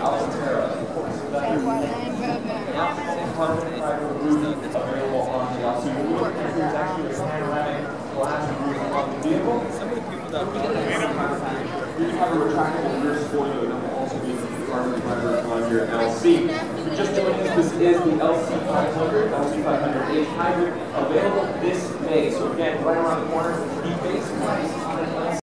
Altera. Carbon fiber roof available on the LC. What we're looking at here is actually a panoramic glass roof on the vehicle. We have a retractable rear spoiler that will also be carbon fiber on your LC. Just joining us, this is the LC500, LC500H hybrid, available this May. So again, right around the corner.